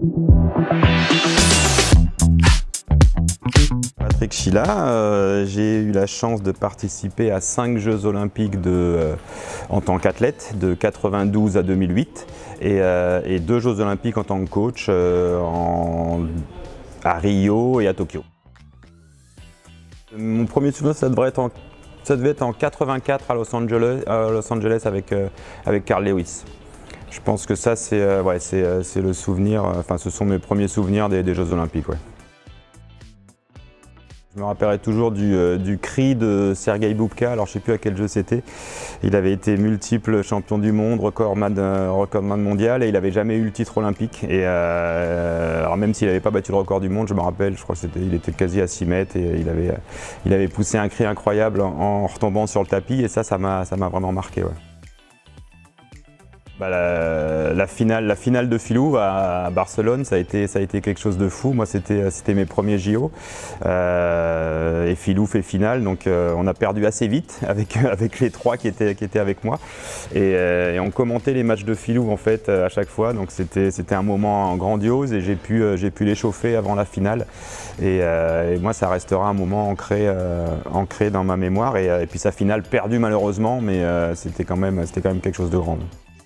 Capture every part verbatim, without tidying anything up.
Patrick Chila, euh, j'ai eu la chance de participer à cinq Jeux Olympiques de, euh, en tant qu'athlète, de quatre-vingt-douze à deux mille huit, et, euh, et deux Jeux Olympiques en tant que coach euh, en, à Rio et à Tokyo. Mon premier souvenir, ça devrait être en, ça devait être en quatre-vingt-quatre à Los Angeles, à Los Angeles avec, euh, avec Carl Lewis. Je pense que ça, c'est euh, ouais, c'est, c'est le souvenir, enfin, ce sont mes premiers souvenirs des, des Jeux Olympiques. Ouais. Je me rappellerai toujours du, euh, du cri de Sergei Bubka, alors je ne sais plus à quel jeu c'était. Il avait été multiple champion du monde, recordman, euh, recordman mondial, et il n'avait jamais eu le titre olympique. Et euh, alors même s'il n'avait pas battu le record du monde, je me rappelle, je crois qu'il était quasi à six mètres, et il avait, il avait poussé un cri incroyable en, en retombant sur le tapis, et ça, ça m'a ça m'a vraiment marqué. Ouais. Bah, la, la, finale, la finale de Filou à Barcelone, ça a été, ça a été quelque chose de fou. Moi, c'était mes premiers J O. Euh, et Filou fait finale, donc euh, on a perdu assez vite avec, avec les trois qui étaient, qui étaient avec moi. Et, euh, et on commentait les matchs de Filou en fait à chaque fois. Donc c'était un moment grandiose et j'ai pu, euh, j'ai pu l'échauffer avant la finale. Et, euh, et moi, ça restera un moment ancré, euh, ancré dans ma mémoire. Et, et puis sa finale perdue malheureusement, mais euh, c'était quand même, c'était quand même quelque chose de grand.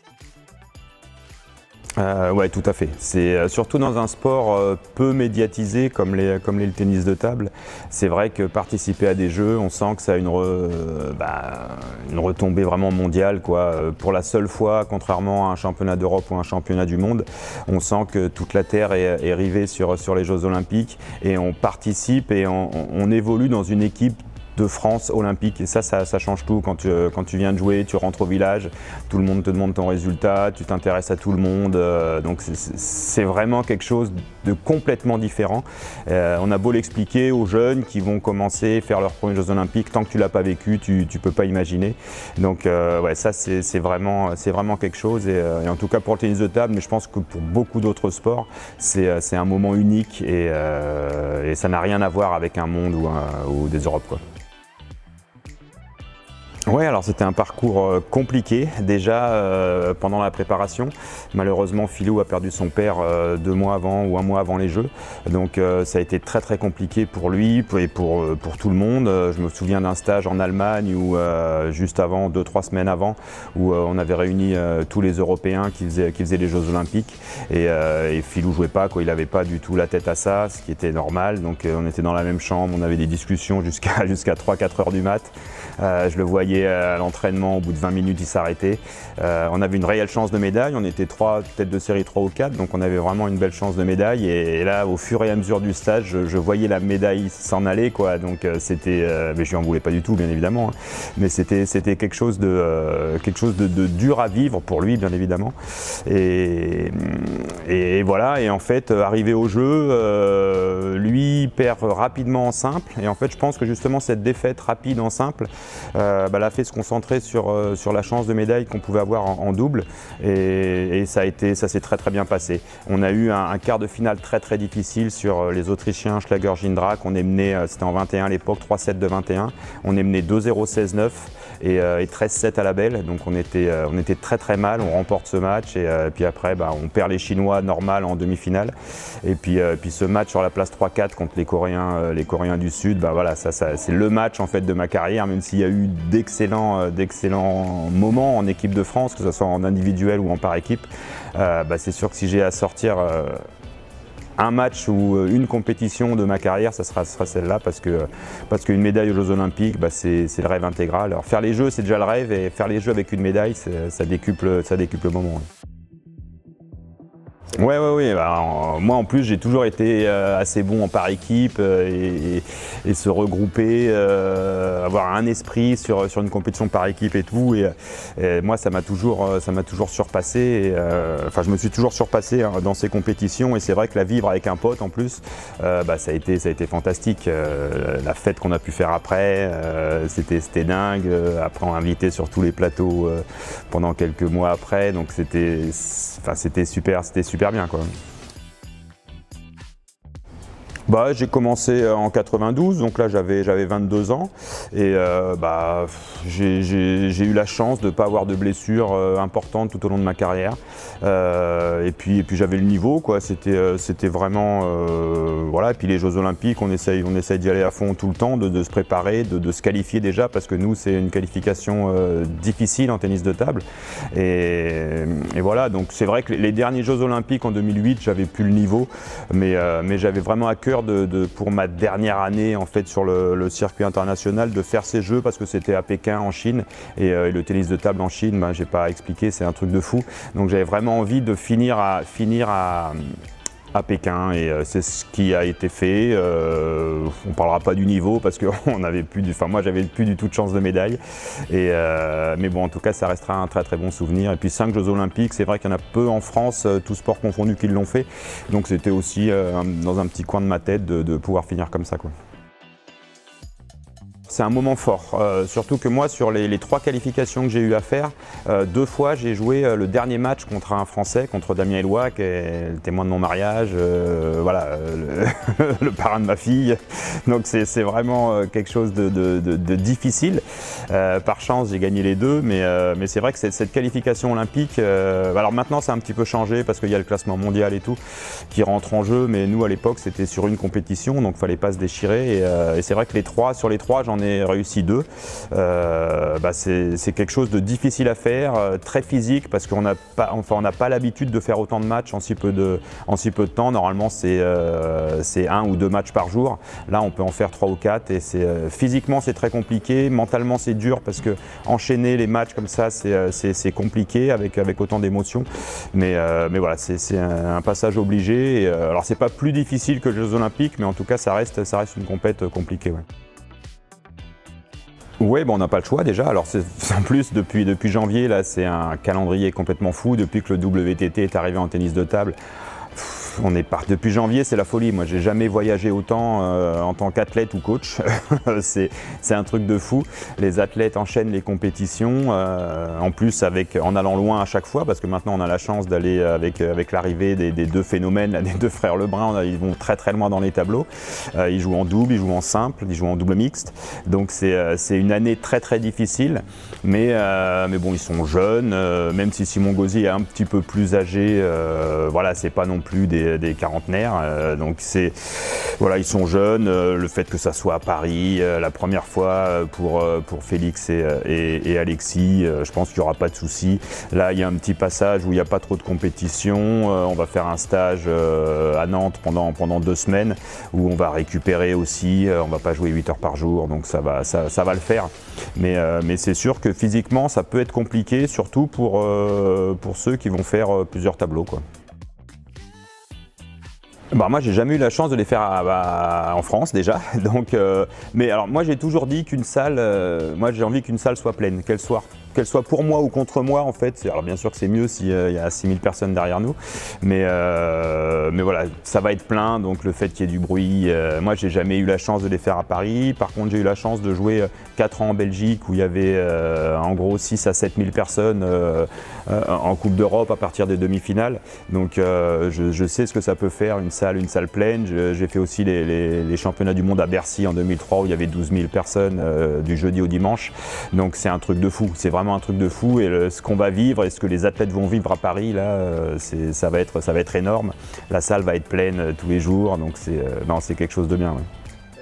Euh, ouais, tout à fait. C'est euh, surtout dans un sport euh, peu médiatisé comme les, comme les, le tennis de table. C'est vrai que participer à des jeux, on sent que ça a une, re, euh, bah, une retombée vraiment mondiale, quoi. Pour la seule fois, contrairement à un championnat d'Europe ou un championnat du monde, on sent que toute la terre est, est rivée sur, sur les Jeux Olympiques et on participe et on, on évolue dans une équipe de France olympique, et ça, ça, ça change tout. Quand tu, quand tu viens de jouer, tu rentres au village, tout le monde te demande ton résultat, tu t'intéresses à tout le monde, euh, donc c'est vraiment quelque chose de complètement différent. Euh, on a beau l'expliquer aux jeunes qui vont commencer à faire leurs premiers Jeux Olympiques, tant que tu l'as pas vécu, tu ne peux pas imaginer. Donc euh, ouais, ça c'est vraiment, vraiment quelque chose, et, euh, et en tout cas pour le tennis de table, mais je pense que pour beaucoup d'autres sports, c'est un moment unique, et, euh, et ça n'a rien à voir avec un monde ou, un, ou des Europes, quoi. Ouais, alors c'était un parcours euh, compliqué déjà euh, pendant la préparation. Malheureusement, Filou a perdu son père euh, deux mois avant ou un mois avant les Jeux. Donc euh, ça a été très très compliqué pour lui et pour, pour tout le monde. Je me souviens d'un stage en Allemagne où euh, juste avant, deux trois semaines avant, où euh, on avait réuni euh, tous les Européens qui faisaient, qui faisaient les Jeux Olympiques. Et, euh, et Filou jouait pas, quoi. Il n'avait pas du tout la tête à ça, ce qui était normal. Donc euh, on était dans la même chambre, on avait des discussions jusqu'à jusqu'à trois quatre heures du mat. Euh, je le voyais à l'entraînement, au bout de vingt minutes, il s'arrêtait. Euh, on avait une réelle chance de médaille, on était trois têtes de série trois ou quatre, donc on avait vraiment une belle chance de médaille. Et, et là, au fur et à mesure du stage, je, je voyais la médaille s'en aller, quoi. Donc euh, c'était, euh, mais je lui en voulais pas du tout, bien évidemment, hein. Mais c'était c'était quelque chose de euh, quelque chose de, de dur à vivre pour lui, bien évidemment. Et, et, et voilà. Et en fait, arrivé au jeu, euh, lui perd rapidement en simple. Et en fait, je pense que justement cette défaite rapide en simple Euh, bah, l'a fait se concentrer sur, euh, sur la chance de médaille qu'on pouvait avoir en, en double, et, et ça a été, ça s'est très très bien passé. On a eu un, un quart de finale très très difficile sur les Autrichiens Schlager Jindrak. On est mené, c'était en vingt et un à l'époque, trois sept de vingt et un. On est mené deux zéro seize neuf et, euh, et treize sept à la belle, donc on était, euh, on était très très mal. On remporte ce match et, euh, et puis après bah, on perd les Chinois normal en demi-finale, et puis, euh, puis ce match sur la place trois quatre contre les Coréens, euh, les Coréens du Sud, bah, voilà, ça, ça, c'est le match en fait de ma carrière, même s'il y a eu d'excellents d'excellents moments en équipe de France, que ce soit en individuel ou en par équipe. Euh, bah, c'est sûr que si j'ai à sortir euh, un match ou une compétition de ma carrière, ça sera, sera celle-là, parce que parce qu'une médaille aux Jeux Olympiques, bah, c'est le rêve intégral. Alors faire les Jeux, c'est déjà le rêve, et faire les Jeux avec une médaille, ça décuple, ça décuple le moment. Ouais. Ouais, ouais, ouais. Bah, en, moi, en plus, j'ai toujours été euh, assez bon en par équipe, euh, et, et, et se regrouper, euh, avoir un esprit sur, sur une compétition par équipe et tout. Et, et moi, ça m'a toujours, ça m'a toujours surpassé. Et, euh, enfin, je me suis toujours surpassé, hein, dans ces compétitions. Et c'est vrai que la vivre avec un pote, en plus, euh, bah, ça a été, ça a été fantastique. Euh, la fête qu'on a pu faire après, euh, c'était, c'était dingue. Après, on a invité sur tous les plateaux euh, pendant quelques mois après. Donc, c'était, enfin, c'était super, c'était super bien, quoi. Bah, j'ai commencé en quatre-vingt-douze, donc là j'avais j'avais vingt-deux ans et euh, bah, j'ai eu la chance de ne pas avoir de blessures euh, importantes tout au long de ma carrière. Euh, et puis, et puis j'avais le niveau, quoi. C'était euh, c'était vraiment euh, voilà. Et puis les Jeux Olympiques, on essaye on essaye d'y aller à fond tout le temps, de, de se préparer, de, de se qualifier déjà, parce que nous c'est une qualification euh, difficile en tennis de table. Et, et voilà, donc c'est vrai que les derniers Jeux Olympiques en deux mille huit, j'avais plus le niveau, mais, euh, mais j'avais vraiment à cœur de, de, pour ma dernière année en fait sur le, le circuit international, de faire ces Jeux, parce que c'était à Pékin en Chine et, euh, et le tennis de table en Chine, ben, j'ai pas à expliquer, c'est un truc de fou. Donc j'avais vraiment envie de finir à, finir à, à Pékin et euh, c'est ce qui a été fait. Euh, on ne parlera pas du niveau parce que on avait plus du, enfin moi j'avais plus du tout de chance de médaille. Et, euh, mais bon, en tout cas ça restera un très très bon souvenir. Et puis cinq Jeux Olympiques, c'est vrai qu'il y en a peu en France, euh, tous sports confondus, qui l'ont fait. Donc c'était aussi euh, dans un petit coin de ma tête de, de pouvoir finir comme ça, quoi. C'est un moment fort, euh, surtout que moi sur les, les trois qualifications que j'ai eu à faire, euh, deux fois j'ai joué euh, le dernier match contre un Français, contre Damien Eloi, qui est le témoin de mon mariage, euh, voilà, euh, le, le parrain de ma fille. Donc c'est vraiment euh, quelque chose de, de, de, de difficile. Euh, par chance j'ai gagné les deux, mais, euh, mais c'est vrai que cette, cette qualification olympique, euh, alors maintenant c'est un petit peu changé parce qu'il y a le classement mondial et tout qui rentre en jeu, mais nous à l'époque c'était sur une compétition, donc il ne fallait pas se déchirer. Et, euh, et c'est vrai que les trois, sur les trois j'en ai réussi deux. Euh, bah c'est quelque chose de difficile à faire, euh, très physique, parce qu'on n'a pas, enfin, on n'a pas l'habitude de faire autant de matchs en si peu de, en si peu de temps. Normalement c'est euh, c'est un ou deux matchs par jour. Là on peut en faire trois ou quatre et c'est euh, physiquement c'est très compliqué, mentalement c'est dur parce que enchaîner les matchs comme ça c'est compliqué avec, avec autant d'émotions. Mais, euh, mais voilà, c'est un, un passage obligé. Et, euh, alors c'est pas plus difficile que les Jeux Olympiques, mais en tout cas ça reste, ça reste une compète compliquée. Ouais. Oui, bon, on n'a pas le choix déjà. Alors en plus, depuis, depuis janvier, là, c'est un calendrier complètement fou. Depuis que le W T T est arrivé en tennis de table, on est par... depuis janvier, c'est la folie. Moi, j'ai jamais voyagé autant euh, en tant qu'athlète ou coach. c'est un truc de fou. Les athlètes enchaînent les compétitions, euh, en plus avec, en allant loin à chaque fois, parce que maintenant on a la chance d'aller avec, avec l'arrivée des, des deux phénomènes, là, des deux frères Lebrun. Ils vont très très loin dans les tableaux. Euh, ils jouent en double, ils jouent en simple, ils jouent en double mixte. Donc c'est euh, une année très très difficile. Mais, euh, mais bon, ils sont jeunes. Euh, même si Simon Gauzy est un petit peu plus âgé, euh, voilà, c'est pas non plus des des quarantenaires, euh, donc c'est voilà, ils sont jeunes. Euh, le fait que ça soit à Paris, euh, la première fois pour, euh, pour Félix et, et, et Alexis, euh, je pense qu'il n'y aura pas de souci. Là il y a un petit passage où il n'y a pas trop de compétition, euh, on va faire un stage euh, à Nantes pendant, pendant deux semaines où on va récupérer aussi, euh, on va pas jouer huit heures par jour, donc ça va, ça, ça va le faire. Mais, euh, mais c'est sûr que physiquement ça peut être compliqué, surtout pour, euh, pour ceux qui vont faire euh, plusieurs tableaux, quoi. Bah moi j'ai jamais eu la chance de les faire à, à, en France déjà, donc, euh, mais alors moi j'ai toujours dit qu'une salle, euh, moi j'ai envie qu'une salle soit pleine, qu'elle soit, qu'elle soit pour moi ou contre moi en fait. Alors bien sûr que c'est mieux s'il euh, y a six mille personnes derrière nous, mais, euh, mais voilà, ça va être plein, donc le fait qu'il y ait du bruit, euh, moi j'ai jamais eu la chance de les faire à Paris. Par contre j'ai eu la chance de jouer quatre ans en Belgique où il y avait euh, en gros six à sept mille personnes euh, euh, en Coupe d'Europe à partir des demi-finales, donc euh, je, je sais ce que ça peut faire une salle une salle pleine. J'ai fait aussi les, les, les championnats du monde à Bercy en deux mille trois où il y avait douze mille personnes euh, du jeudi au dimanche. Donc c'est un truc de fou, c'est vraiment un truc de fou. Et le, ce qu'on va vivre et ce que les athlètes vont vivre à Paris, là, euh, ça, va être, ça va être énorme. La salle va être pleine euh, tous les jours, donc c'est euh, c'est quelque chose de bien. Ouais.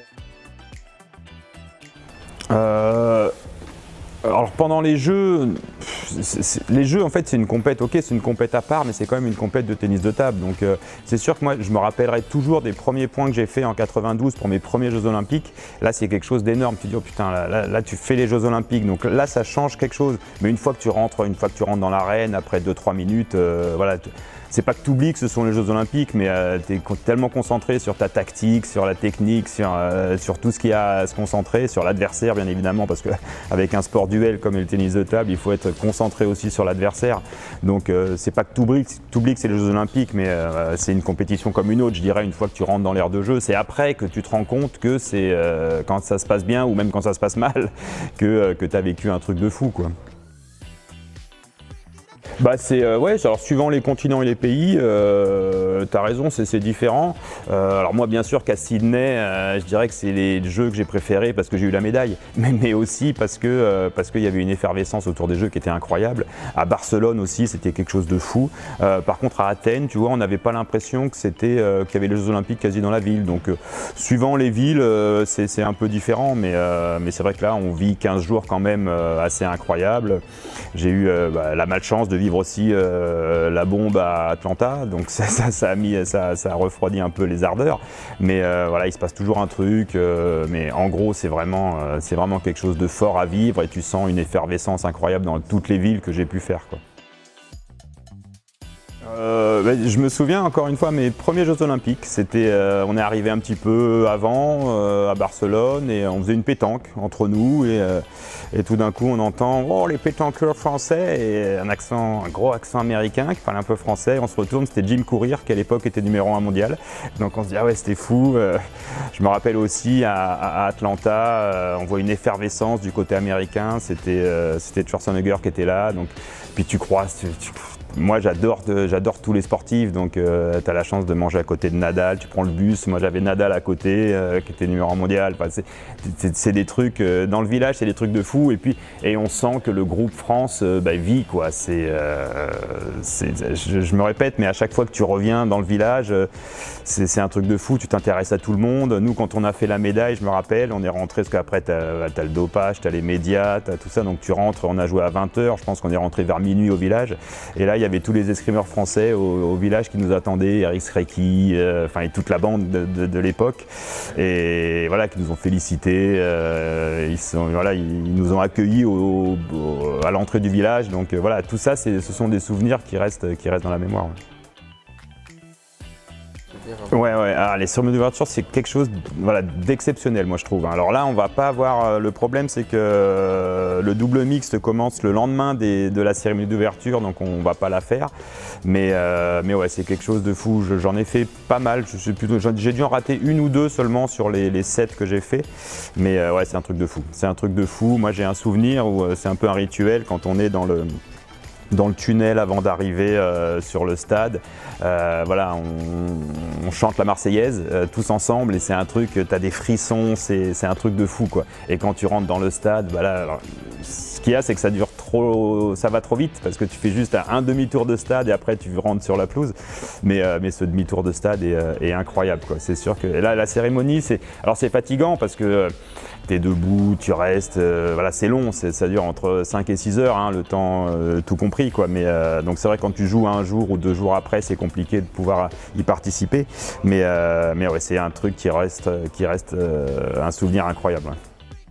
Euh, alors pendant les Jeux, c est, c est, les Jeux en fait c'est une compète, ok c'est une compète à part, mais c'est quand même une compète de tennis de table. Donc euh, c'est sûr que moi je me rappellerai toujours des premiers points que j'ai fait en quatre-vingt-douze pour mes premiers Jeux Olympiques. Là c'est quelque chose d'énorme, tu te dis oh putain là, là, là tu fais les Jeux Olympiques, donc là ça change quelque chose. Mais une fois que tu rentres, une fois que tu rentres dans l'arène, après deux trois minutes, euh, voilà. C'est pas que tu oublies que ce sont les Jeux Olympiques, mais euh, tu es tellement concentré sur ta tactique, sur la technique, sur, euh, sur tout ce qu'il y a à se concentrer, sur l'adversaire bien évidemment, parce qu'avec un sport duel comme le tennis de table, il faut être concentré aussi sur l'adversaire. Donc euh, c'est pas que tu oublies, tu oublies que c'est les Jeux Olympiques, mais euh, c'est une compétition comme une autre, je dirais, une fois que tu rentres dans l'aire de jeu. C'est après que tu te rends compte que c'est euh, quand ça se passe bien ou même quand ça se passe mal, que, euh, que tu as vécu un truc de fou, quoi. Bah c'est euh, ouais, alors suivant les continents et les pays, euh, t'as raison, c'est différent. Euh, alors moi bien sûr qu'à Sydney, euh, je dirais que c'est les jeux que j'ai préférés parce que j'ai eu la médaille, mais, mais aussi parce que euh, parce qu'il y avait une effervescence autour des jeux qui était incroyable. À Barcelone aussi, c'était quelque chose de fou. Euh, par contre à Athènes, tu vois, on n'avait pas l'impression que c'était euh, qu'il y avait les Jeux Olympiques quasi dans la ville. Donc euh, suivant les villes, euh, c'est un peu différent, mais euh, mais c'est vrai que là on vit quinze jours quand même euh, assez incroyables. J'ai eu euh, bah, la malchance de vivre aussi euh, la bombe à Atlanta, donc ça, ça, ça a mis, ça, ça a refroidi un peu les ardeurs. Mais euh, voilà, il se passe toujours un truc. Euh, mais en gros, c'est vraiment, euh, c'est vraiment quelque chose de fort à vivre et tu sens une effervescence incroyable dans toutes les villes que j'ai pu faire, quoi. Euh, bah, je me souviens encore une fois mes premiers Jeux Olympiques, c'était, euh, on est arrivé un petit peu avant euh, à Barcelone et on faisait une pétanque entre nous et, euh, et tout d'un coup on entend oh les pétanqueurs français et un accent, un gros accent américain qui parlait un peu français. On se retourne, c'était Jim Courier qui à l'époque était numéro un mondial. Donc on se dit ah ouais c'était fou. Euh, je me rappelle aussi à, à Atlanta, euh, on voit une effervescence du côté américain. C'était euh, c'était Schwarzenegger qui était là. Donc puis tu croises. Tu, tu, Moi j'adore j'adore tous les sportifs, donc euh, tu as la chance de manger à côté de Nadal, tu prends le bus, moi j'avais Nadal à côté euh, qui était numéro un mondial, enfin, c'est des trucs, euh, dans le village c'est des trucs de fou et puis et on sent que le groupe France euh, bah, vit quoi, c'est, euh, je, je me répète mais à chaque fois que tu reviens dans le village euh, c'est un truc de fou, tu t'intéresses à tout le monde. Nous quand on a fait la médaille, je me rappelle, on est rentré parce qu'après tu as, as le dopage, tu as les médias, tu as tout ça, donc tu rentres, on a joué à vingt heures, je pense qu'on est rentré vers minuit au village et là il y avait tous les escrimeurs français au, au village qui nous attendaient, Eric Srecky, euh, enfin et toute la bande de, de, de l'époque, et voilà qui nous ont félicités. Euh, ils, sont, voilà, ils nous ont accueillis au, au, à l'entrée du village. Donc euh, voilà, tout ça, ce sont des souvenirs qui restent, qui restent dans la mémoire. Ouais. Ouais, ouais. Alors, les cérémonies d'ouverture, c'est quelque chose voilà, d'exceptionnel, moi je trouve. Alors là, on va pas avoir. Le problème, c'est que le double mixte commence le lendemain des, de la cérémonie d'ouverture, donc on va pas la faire. Mais, euh, mais ouais, c'est quelque chose de fou. J'en ai fait pas mal. Je suis plutôt. J'ai dû en rater une ou deux seulement sur les, les sept que j'ai fait. Mais euh, ouais, c'est un truc de fou. C'est un truc de fou. Moi, j'ai un souvenir où c'est un peu un rituel quand on est dans le. dans le tunnel avant d'arriver euh, sur le stade. Euh, voilà, on, on chante la Marseillaise euh, tous ensemble et c'est un truc, tu as des frissons, c'est un truc de fou quoi. Et quand tu rentres dans le stade, bah là, alors, ce qu'il y a c'est que ça dure trop, ça va trop vite parce que tu fais juste un demi-tour de stade et après tu rentres sur la pelouse. Mais, euh, mais ce demi-tour de stade est, euh, est incroyable quoi. C'est sûr que là la cérémonie, c'est alors c'est fatigant parce que euh, tu es debout, tu restes, euh, voilà, c'est long, ça dure entre cinq et six heures, hein, le temps euh, tout compris. Quoi. Mais, euh, donc c'est vrai quand tu joues un jour ou deux jours après, c'est compliqué de pouvoir y participer. Mais, euh, mais ouais, c'est un truc qui reste, qui reste euh, un souvenir incroyable. Ouais.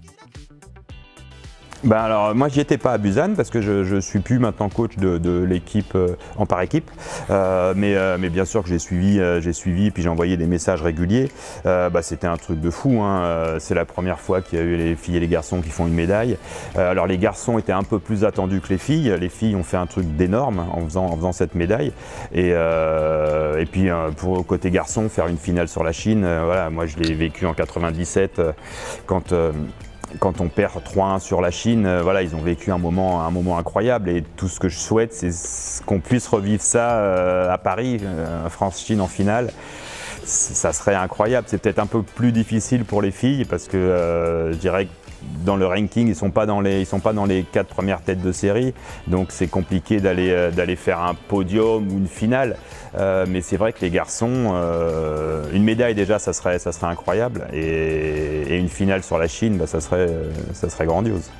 Ben alors moi j'y étais pas à Busan parce que je, je suis plus maintenant coach de, de l'équipe euh, en par équipe, euh, mais, euh, mais bien sûr que j'ai suivi, euh, j'ai suivi puis j'ai envoyé des messages réguliers. Euh, bah, c'était un truc de fou, hein. C'est la première fois qu'il y a eu les filles et les garçons qui font une médaille. Euh, alors les garçons étaient un peu plus attendus que les filles, les filles ont fait un truc d'énorme en faisant, en faisant cette médaille et, euh, et puis euh, pour côté garçon faire une finale sur la Chine, euh, voilà, moi je l'ai vécu en quatre-vingt-dix-sept euh, quand euh, Quand on perd trois un sur la Chine, euh, voilà, ils ont vécu un moment, un moment incroyable et tout ce que je souhaite, c'est qu'on puisse revivre ça euh, à Paris, euh, France-Chine en finale. Ça serait incroyable. C'est peut-être un peu plus difficile pour les filles parce que euh, je dirais que dans le ranking, ils ne sont pas dans les, ils sont pas dans les quatre premières têtes de série, donc c'est compliqué d'aller euh, d'aller faire un podium ou une finale. Euh, mais c'est vrai que les garçons, euh, une médaille déjà, ça serait, ça serait incroyable, et, et une finale sur la Chine, bah, ça serait, ça serait grandiose.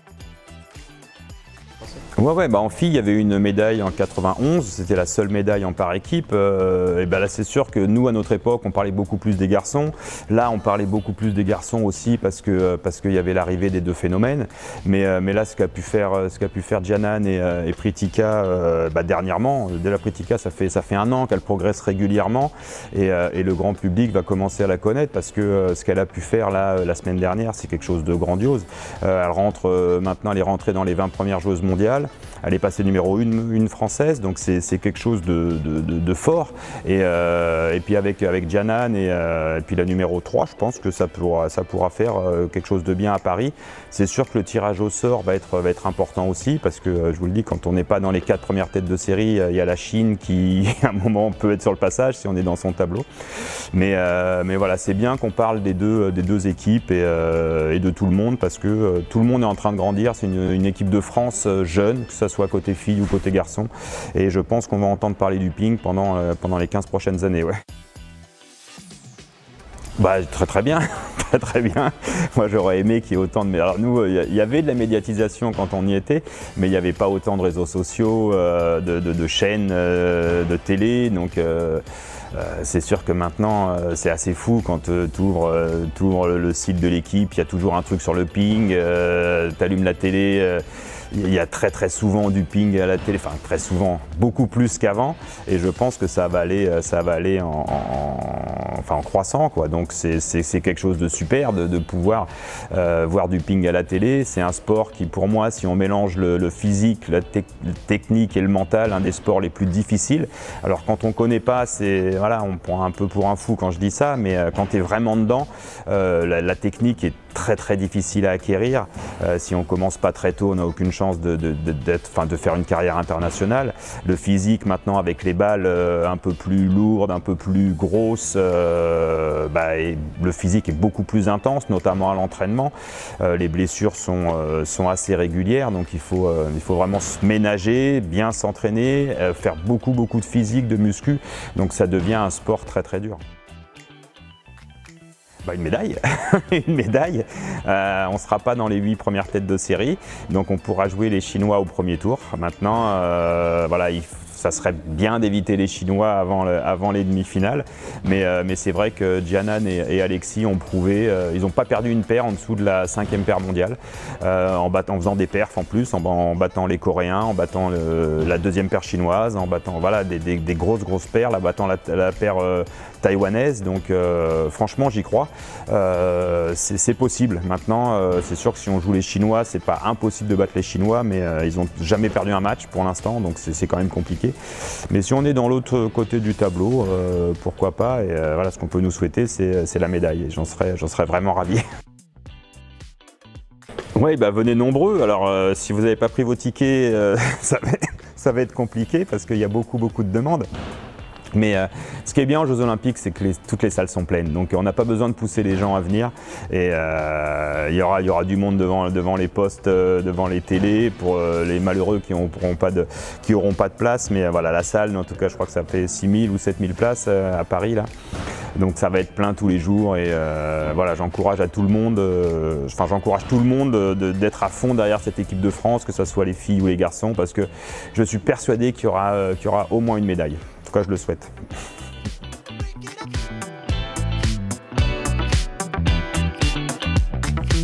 Ouais, ouais, bah en filles, il y avait une médaille en quatre-vingt-onze, c'était la seule médaille en par équipe. Euh, et bah là, c'est sûr que nous, à notre époque, on parlait beaucoup plus des garçons. Là, on parlait beaucoup plus des garçons aussi parce que parce qu'il y avait l'arrivée des deux phénomènes. Mais, euh, mais là, ce qu'a pu faire, ce qu'a pu faire Jianan et, euh, et Pritika euh, bah, dernièrement, dès la Pritika, ça fait ça fait un an qu'elle progresse régulièrement et, euh, et le grand public va commencer à la connaître parce que euh, ce qu'elle a pu faire là la semaine dernière, c'est quelque chose de grandiose. Euh, elle rentre euh, maintenant, elle est rentrée dans les vingt premières joueuses mondiales. elle est passée numéro une, une française, donc c'est quelque chose de, de, de, de fort. Et, euh, et puis avec, avec Jianan et, euh, et puis la numéro trois, je pense que ça pourra, ça pourra faire euh, quelque chose de bien à Paris. C'est sûr que le tirage au sort va être, va être important aussi, parce que euh, je vous le dis, quand on n'est pas dans les quatre premières têtes de série, il y a la Chine qui à un moment peut être sur le passage si on est dans son tableau. Mais, euh, mais voilà, c'est bien qu'on parle des deux, des deux équipes et, euh, et de tout le monde, parce que euh, tout le monde est en train de grandir. C'est une, une équipe de France euh, jeune, que ce soit côté filles ou côté garçons. Et je pense qu'on va entendre parler du ping pendant, euh, pendant les quinze prochaines années. Ouais. Bah, très très bien, très très bien. Moi j'aurais aimé qu'il y ait autant de... Alors nous, il y avait de la médiatisation quand on y était, mais il n'y avait pas autant de réseaux sociaux, euh, de, de, de chaînes euh, de télé, donc euh, euh, c'est sûr que maintenant euh, c'est assez fou quand euh, tu ouvres, euh, tu ouvres le, le site de l'équipe, il y a toujours un truc sur le ping, euh, tu allumes la télé, euh, il y a très très souvent du ping à la télé, enfin très souvent, beaucoup plus qu'avant, et je pense que ça va aller, ça va aller en, en, enfin, en croissant, quoi. Donc c'est quelque chose de super de, de pouvoir euh, voir du ping à la télé. C'est un sport qui, pour moi, si on mélange le, le physique, la te le technique et le mental, un des sports les plus difficiles. Alors quand on ne connaît pas, c'est voilà, on prend un peu pour un fou quand je dis ça, mais euh, quand tu es vraiment dedans, euh, la, la technique est très très difficile à acquérir. Euh, si on commence pas très tôt, on n'a aucune chance de, de, de, d'être, enfin, de faire une carrière internationale. Le physique maintenant, avec les balles euh, un peu plus lourdes, un peu plus grosses, euh, bah, et le physique est beaucoup plus intense, notamment à l'entraînement. Euh, les blessures sont, euh, sont assez régulières, donc il faut, euh, il faut vraiment se ménager, bien s'entraîner, euh, faire beaucoup beaucoup de physique, de muscu, donc ça devient un sport très très dur. Bah, une médaille, une médaille. Euh, on ne sera pas dans les huit premières têtes de série, donc on pourra jouer les Chinois au premier tour. Maintenant, euh, voilà, il, ça serait bien d'éviter les Chinois avant, le, avant les demi-finales, mais, euh, mais c'est vrai que Jianan et, et Alexis ont prouvé, euh, ils n'ont pas perdu une paire en dessous de la cinquième paire mondiale, euh, en, battant, en faisant des perfs en plus, en, en battant les Coréens, en battant le, la deuxième paire chinoise, en battant voilà, des, des, des grosses grosses paires, en battant la, la paire euh, taïwanaise, donc euh, franchement j'y crois. Euh, c'est possible. Maintenant, euh, c'est sûr que si on joue les Chinois, c'est pas impossible de battre les Chinois, mais euh, ils n'ont jamais perdu un match pour l'instant, donc c'est quand même compliqué. Mais si on est dans l'autre côté du tableau, euh, pourquoi pas, et euh, voilà, ce qu'on peut nous souhaiter, c'est la médaille, et j'en serais, j'en serais vraiment ravi. Oui, bah venez nombreux. Alors, euh, si vous n'avez pas pris vos tickets, euh, ça, va, ça va être compliqué parce qu'il y a beaucoup, beaucoup de demandes. Mais euh, ce qui est bien aux Jeux Olympiques, c'est que les, toutes les salles sont pleines, donc on n'a pas besoin de pousser les gens à venir. Et euh, il y aura, il y aura du monde devant, devant les postes, euh, devant les télés, pour euh, les malheureux qui n'auront pas de, qui auront pas de place. Mais euh, voilà, la salle, en tout cas, je crois que ça fait six mille ou sept mille places euh, à Paris là. Donc ça va être plein tous les jours. Et euh, voilà, j'encourage à tout le monde, euh, enfin j'encourage tout le monde d'être à fond derrière cette équipe de France, que ce soit les filles ou les garçons, parce que je suis persuadé qu'il y aura, euh, qu'il y aura au moins une médaille. En tout cas, je le souhaite.